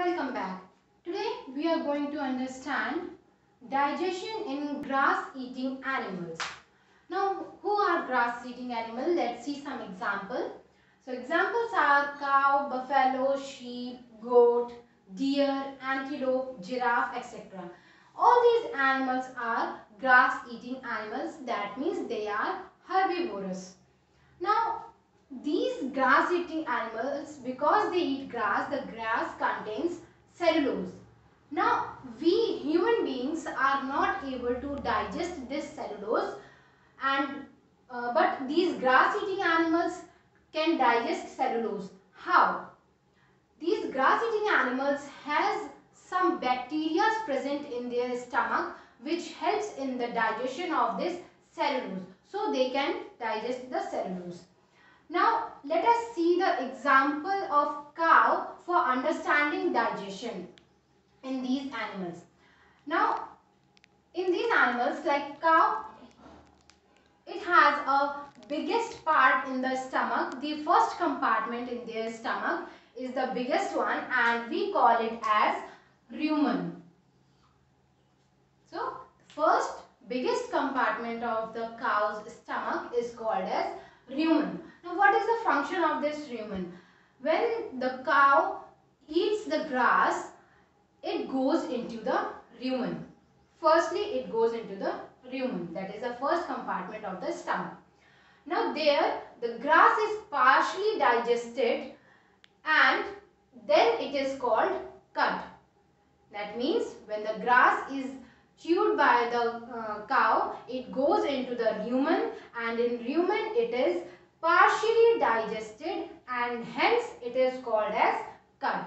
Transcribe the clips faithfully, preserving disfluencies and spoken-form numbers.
Welcome back. Today we are going to understand digestion in grass-eating animals. Now, who are grass-eating animals? Let's see some examples. So, examples are cow, buffalo, sheep, goat, deer, antelope, giraffe, et cetera. All these animals are grass-eating animals. That means they are herbivorous. Now, these grass-eating animals, because they eat grass, the grass contains cellulose. Now, we human beings are not able to digest this cellulose, and uh, but these grass-eating animals can digest cellulose. How? These grass-eating animals has some bacteria present in their stomach which helps in the digestion of this cellulose. So they can digest the cellulose. Now let us see the example of cow for understanding digestion in these animals. Now in these animals like cow, it has a biggest part in the stomach. The first compartment in their stomach is the biggest one and we call it as rumen. So first biggest compartment of the cow's stomach is called as rumen. Now what is the function of this rumen? When the cow eats the grass, it goes into the rumen. Firstly, it goes into the rumen. That is the first compartment of the stomach. Now there the grass is partially digested and then it is called cud. That means when the grass is chewed by the uh, cow, it goes into the rumen, and in rumen it is partially digested and hence it is called as cud.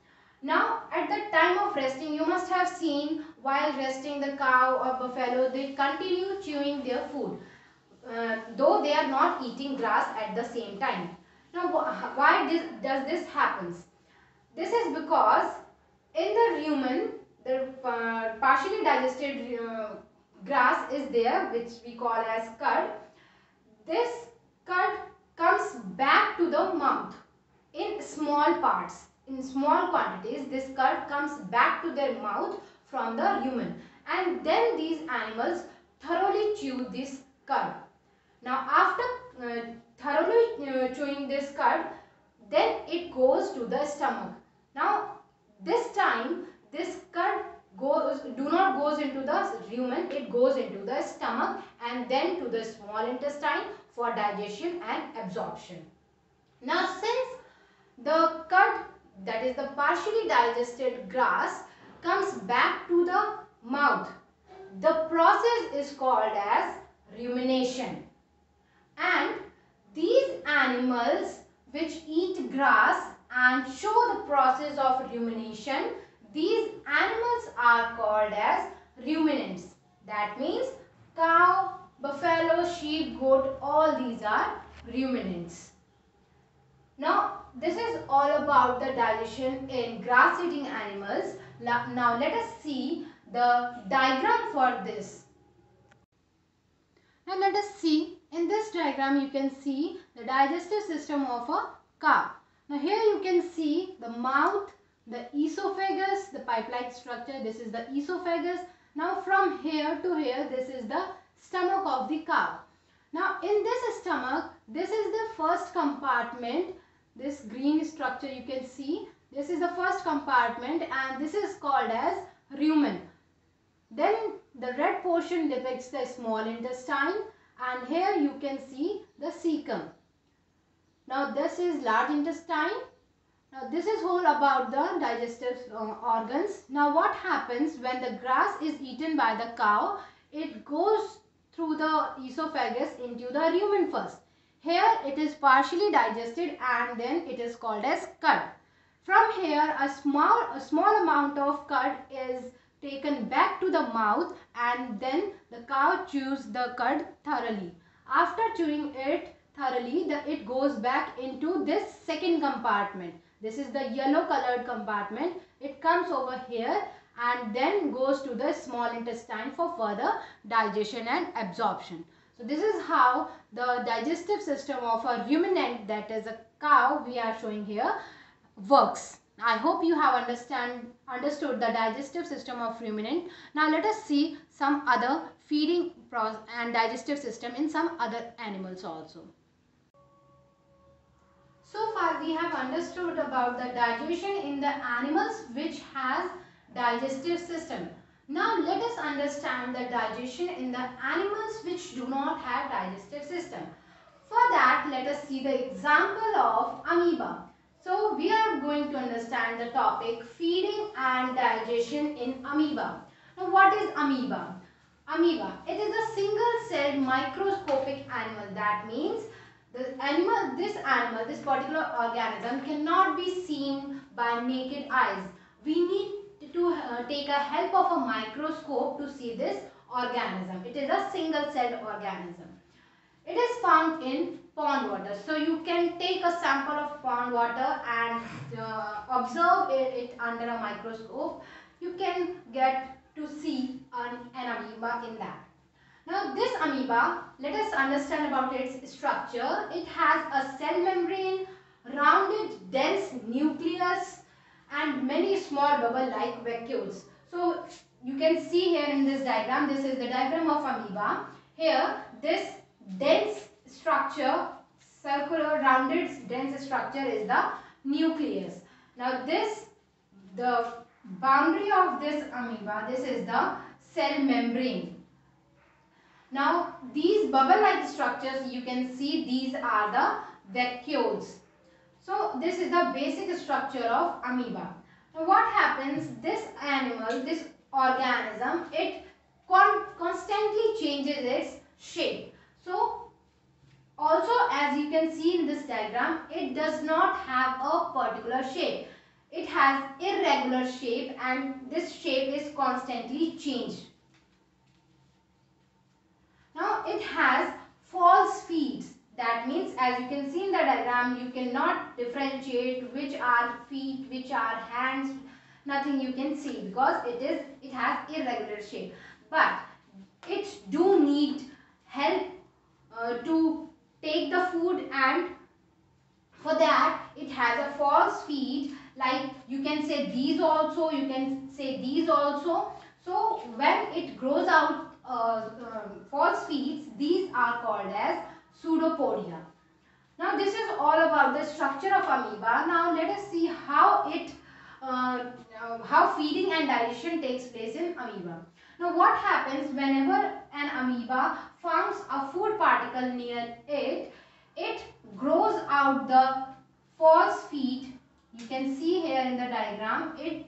Now at the time of resting, you must have seen while resting the cow or buffalo, they continue chewing their food. Uh, though they are not eating grass at the same time. Now why this, does this happens? This is because in the rumen, the uh, partially digested uh, grass is there, which we call as cud. This cud comes back to the mouth in small parts. In small quantities, this cud comes back to their mouth from the rumen, and then these animals thoroughly chew this cud. Now after uh, thoroughly uh, chewing this cud, then it goes to the stomach. Now this time this cud goes do not goes into the rumen, it goes into the stomach and then to the small intestine for digestion and absorption. Now since the cud, that is the partially digested grass, comes back to the mouth, the process is called as rumination. And these animals which eat grass and show the process of rumination, these animals are called as ruminants. That means cow, buffalo, sheep, goat, all these are ruminants. Now this is all about the digestion in grass eating animals. Now let us see the diagram for this. Now let us see, in this diagram you can see the digestive system of a cow. Now here you can see the mouth, the esophagus, the pipe-like structure. This is the esophagus. Now from here to here, this is the stomach of the cow. Now in this stomach, this is the first compartment. This green structure you can see. This is the first compartment and this is called as rumen. Then the red portion depicts the small intestine and here you can see the cecum. Now this is large intestine. Now this is whole about the digestive uh, organs. Now what happens when the grass is eaten by the cow? It goes through the esophagus into the rumen first. Here it is partially digested and then it is called as cud. From here a small, a small amount of cud is taken back to the mouth and then the cow chews the cud thoroughly. After chewing it thoroughly, the, it goes back into this second compartment. This is the yellow colored compartment. It comes over here and then goes to the small intestine for further digestion and absorption. So this is how the digestive system of a ruminant, that is a cow we are showing here, works. I hope you have understand understood the digestive system of ruminant. Now let us see some other feeding and digestive system in some other animals also. So far we have understood about the digestion in the animals which has digestive system. Now let us understand the digestion in the animals which do not have digestive system. For that, let us see the example of amoeba. So we are going to understand the topic feeding and digestion in amoeba. Now what is amoeba? Amoeba, it is a single-celled microscopic animal. That means the animal, this animal, this particular organism cannot be seen by naked eyes. We need to uh, take a help of a microscope to see this organism. It is a single-celled organism. It is found in pond water. So you can take a sample of pond water and uh, observe it, it under a microscope. You can get to see an, an amoeba in that. Now this amoeba, let us understand about its structure. It has a cell membrane, rounded dense nucleus and many small bubble-like vacuoles. So you can see here in this diagram, this is the diagram of amoeba. Here this dense structure, circular rounded dense structure is the nucleus. Now this, the boundary of this amoeba, this is the cell membrane. Now these bubble-like structures, you can see these are the vacuoles. So this is the basic structure of amoeba. Now what happens, this animal, this organism, it con constantly changes its shape. So also, as you can see in this diagram, it does not have a particular shape. It has irregular shape and this shape is constantly changed. Now it has false feet. That means, as you can see in the diagram, you cannot differentiate which are feet, which are hands, nothing you can see because it is it has irregular shape. But it do need help uh, to take the food, and for that it has a false feet, like you can say these also, you can say these also. So when it grows out uh, uh, false feet, these are called as pseudopodia. Now this is all about the structure of amoeba. Now let us see how it uh, uh, how feeding and digestion takes place in amoeba. Now what happens whenever an amoeba finds a food particle near it, it grows out the false feet. You can see here in the diagram, it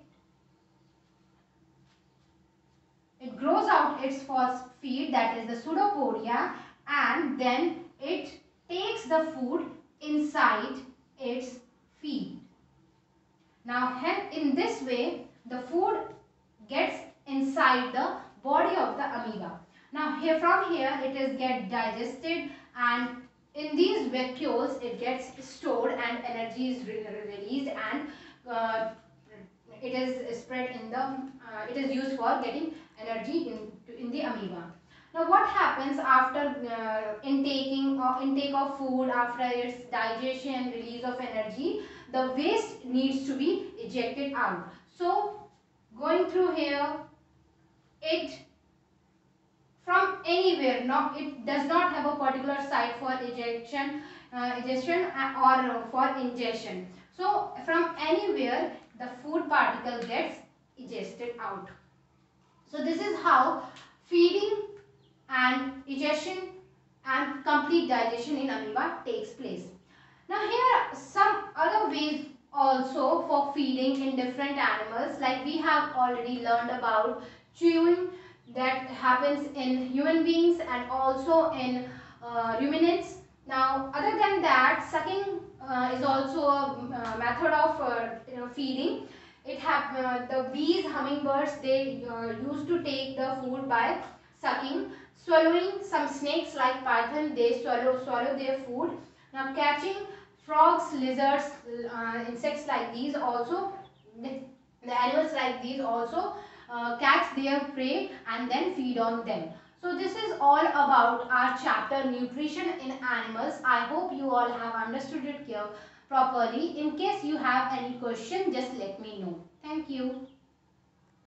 it grows out its false feet, that is the pseudopodia, and then it takes the food inside its feet. Now in this way the food gets inside the body of the amoeba. Now here from here it is get digested, and in these vacuoles it gets stored and energy is re released, and uh, it is spread in the uh, it is used for getting energy in, in the amoeba. Now what happens after uh, intaking or intake of food, after its digestion, release of energy, the waste needs to be ejected out. So going through here, it from anywhere, no, it does not have a particular site for ejection, uh, ejection or for ingestion. So from anywhere the food particle gets ejected out. So this is how feeding and egestion and complete digestion in amoeba takes place. Now here are some other ways also for feeding in different animals, like we have already learned about chewing that happens in human beings and also in uh, ruminants. Now other than that, sucking uh, is also a uh, method of uh, you know, feeding. It have uh, the bees, hummingbirds, they uh, used to take the food by sucking. Swallowing, some snakes like python, they swallow swallow their food. Now catching frogs, lizards, uh, insects like these also, the, the animals like these also uh, catch their prey and then feed on them. So this is all about our chapter nutrition in animals. I hope you all have understood it here properly. In case you have any question, just let me know. Thank you.